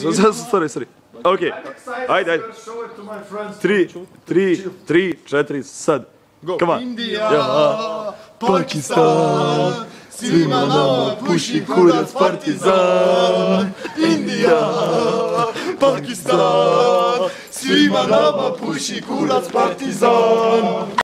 Sorry. Okay. Ajde. 3, 4, sad. Come on. Indija, Pakistan, svima nama puši kurac Partizan. Indija, Pakistan, svima nama puši kurac Partizan.